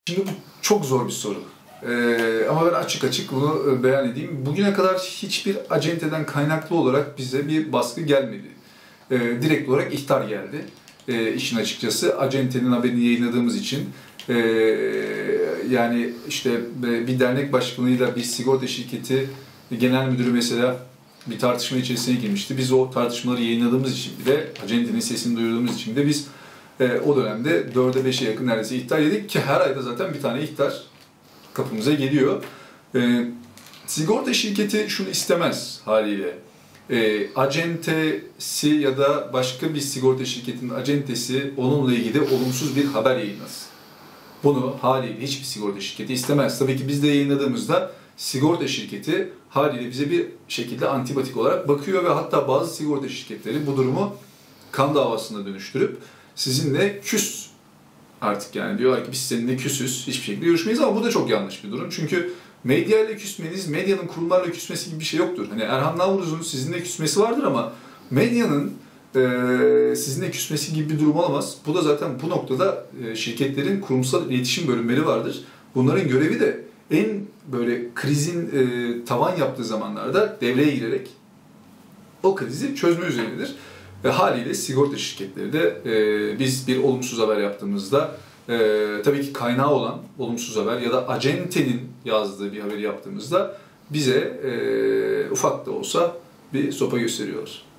Şimdi bu çok zor bir soru. Ama ben açık açık bunu beyan edeyim. Bugüne kadar hiçbir acenteden kaynaklı olarak bize bir baskı gelmedi. Direkt olarak ihtar geldi. İşin açıkçası acentenin haberini yayınladığımız için yani işte bir dernek başkanıyla bir sigorta şirketi genel müdürü mesela bir tartışma içerisine girmişti. Biz o tartışmaları yayınladığımız için bile, acentenin sesini duyurduğumuz için de biz o dönemde 4'e 5'e yakın neredeyse ihtar yedik ki her ayda zaten bir tane ihtar kapımıza geliyor. Sigorta şirketi şunu istemez haliyle. Acentesi ya da başka bir sigorta şirketinin acentesi onunla ilgili olumsuz bir haber yayınlasın. Bunu haliyle hiçbir sigorta şirketi istemez. Tabii ki biz de yayınladığımızda sigorta şirketi haliyle bize bir şekilde antipatik olarak bakıyor ve hatta bazı sigorta şirketleri bu durumu kan davasına dönüştürüp sizinle küs artık, yani diyorlar ki biz seninle küsüz, hiçbir şekilde görüşmeyiz, ama bu da çok yanlış bir durum. Çünkü medyayla küsmeniz, medyanın kurumlarla küsmesi gibi bir şey yoktur. Hani Erhan Nalburuz'un sizinle küsmesi vardır ama medyanın sizinle küsmesi gibi bir durum olamaz. Bu da zaten bu noktada şirketlerin kurumsal iletişim bölümleri vardır. Bunların görevi de en böyle krizin tavan yaptığı zamanlarda devreye girerek o krizi çözme üzerinedir. Ve haliyle sigorta şirketleri de biz bir olumsuz haber yaptığımızda tabii ki kaynağı olan olumsuz haber ya da acentenin yazdığı bir haberi yaptığımızda bize ufak da olsa bir sopa gösteriyorlar.